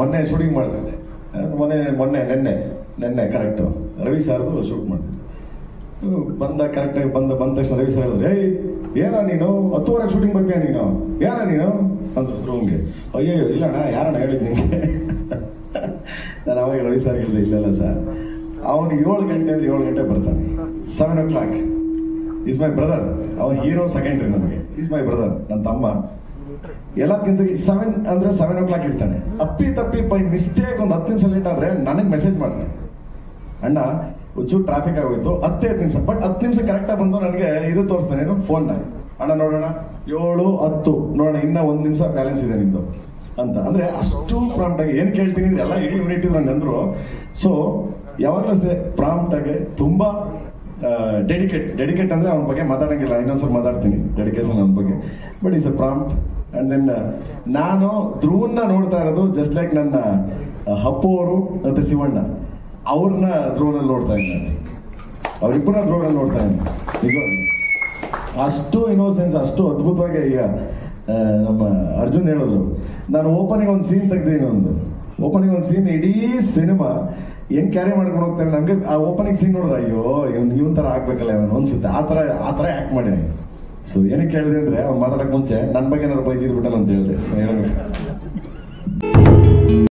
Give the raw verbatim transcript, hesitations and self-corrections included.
ಮೊನ್ನೆ ಶೂಟಿಂಗ್ ಮಾಡ್ತಿದ್ದೆ, ಮೊನ್ನೆ ಮೊನ್ನೆ ನೆನ್ನೆ ನೆನ್ನೆ ಕರೆಕ್ಟು ರವಿ ಸಾರ್ದು ಶೂಟ್ ಮಾಡ್ತಿದ್ದೆ. ಬಂದ ಕರೆಕ್ಟಾಗಿ ಬಂದ ಬಂದ ತಕ್ಷಣ ರವಿ ಸರ್ ಹೇಳಿದ್ರು, ಏಯ್ ಏನ ನೀನು ಹತ್ತುವರೆಗೆ ಶೂಟಿಂಗ್ ಬರ್ತೀಯ ನೀನು, ಯಾರ ನೀನು ಅಂತ ರೂಮ್ಗೆ. ಅಯ್ಯೋ ಇಲ್ಲಣ್ಣ ಯಾರಣ್ಣ ಹೇಳಿದ್ ನಿಂಗೆ. ನಾನು ಅವಾಗ ರವಿ ಸರ್ ಹೇಳಿದೆ, ಇಲ್ಲಲ್ಲ ಸರ್, ಅವನು ಏಳು ಗಂಟೆ ಅಂದ್ರೆ ಏಳು ಗಂಟೆ ಬರ್ತಾನೆ. Seven o'clock is my brother. ಅವನ್ ಹೀರೋ ಸೆಕೆಂಡ್ರಿ ನನಗೆ, ಈಸ್ ಮೈ ಬ್ರದರ್, ನನ್ನ ತಮ್ಮ. ಎಲ್ಲಕ್ಕಿಂತ ಸೆವೆನ್ ಅಂದ್ರೆ ಸೆವೆನ್ ಓ ಕ್ಲಾಕ್ ಇರ್ತಾನೆ. ಅಪ್ಪಿ ತಪ್ಪಿ ಬೈ ಮಿಸ್ಟೇಕ್ ಒಂದು ಹತ್ತು ನಿಮಿಷ ಲೇಟ್ ಆದ್ರೆ ನನಗೆ ಮೆಸೇಜ್ ಮಾಡ್ತಾನೆ, ಅಣ್ಣ ಒಂಚೂರು ಟ್ರಾಫಿಕ್ ಆಗೋಯ್ತು ಹತ್ತೇ ಹತ್ತು ನಿಮಿಷ. ಬಟ್ ಹತ್ತು ನಿಮಿಷ ಕರೆಕ್ಟಾಗಿ ಬಂದು ನನಗೆ ಇದು ತೋರಿಸ್ತಾನೆ ಫೋನ್, ಅಣ್ಣ ನೋಡೋಣ ಏಳು ಹತ್ತು ನೋಡೋಣ, ಇನ್ನ ಒಂದ್ ನಿಮಿಷ ಬ್ಯಾಲೆನ್ಸ್ ಇದೆ ನಿಂದು ಅಂತ. ಅಂದ್ರೆ ಅಷ್ಟು ಪ್ರಾಂಪ್ಟ್ ಆಗಿ ಏನ್ ಕೇಳ್ತೀನಿ ಎಲ್ಲ ಇಡೀ ಯೂನಿಟ್ ಇದ್ರು ಅಂದ್ರು. ಸೊ ಯಾವಾಗಲೂ ಅಷ್ಟೇ ಪ್ರಾಂಪ್ಟ್ ಆಗಿ ತುಂಬಾ ಡೆಡಿಕೇಟ್ ಡೆಡಿಕೇಟ್ ಅಂದ್ರೆ ಅವನ ಬಗ್ಗೆ ಮಾತಾಡಂಗಿಲ್ಲ, ಇನ್ನೊಂದ್ಸಲ ಮಾತಾಡ್ತೀನಿ ಡೆಡಿಕೇಶನ್ ಅವನ ಬಗ್ಗೆ. But is a prompt. And then ನಾನು ಧ್ರುವನ್ನ ನೋಡ್ತಾ ಇರೋದು ಜಸ್ಟ್ ಲೈಕ್ ನನ್ನ ಹಪ್ಪು ಅವರು ಮತ್ತೆ ಶಿವಣ್ಣ ಅವ್ರನ್ನ ಧ್ರುವನಲ್ಲಿ ನೋಡ್ತಾ ಇದ್ದಾರೆ, ಅವ್ರಿಬ್ಬರನ್ನ ಧ್ರುವನಲ್ಲಿ ನೋಡ್ತಾ ಇದ್ದೀನಿ. ನಿಜವಾಗಿ ಅಷ್ಟು ಇನ್ನೋಸೆನ್ಸ್, ಅಷ್ಟು ಅದ್ಭುತವಾಗಿ. ಈಗ ನಮ್ಮ ಅರ್ಜುನ್ ಹೇಳಿದ್ರು, ನಾನು ಓಪನಿಂಗ್ ಒಂದು ಸೀನ್ ತೆಗ್ದೀನಿ, ಒಂದು ಓಪನಿಂಗ್ ಒಂದು ಸೀನ್ ಇಡೀ ಸಿನಿಮಾ ಹೆಂಗ್ ಕ್ಯಾರಿ ಮಾಡ್ಕೊಂಡು ಹೋಗ್ತಾನೆ. ನಮ್ಗೆ ಆ ಓಪನಿಂಗ್ ಸೀನ್ ನೋಡಿದ್ರೆ ಅಯ್ಯೋ ಇವ್ನು ಇವನ್ ತರ ಆಗ್ಬೇಕಲ್ಲ ಇವನು ಅನ್ಸುತ್ತೆ, ಆ ತರ ಆ ತರ ಆಕ್ಟ್ ಮಾಡಿ. ಸೊ ಏನಕ್ಕೆ ಹೇಳಿದೆ ಅಂದ್ರೆ ಅವ್ನು ಮಾತಾಡಕ್ ಮುಂಚೆ ನನ್ನ ಬಗ್ಗೆ ಏನಾದ್ರು ಬೈದಿದ್ಬಿಟ್ಟಲ್ಲ ಅಂತ ಹೇಳಿದೆ.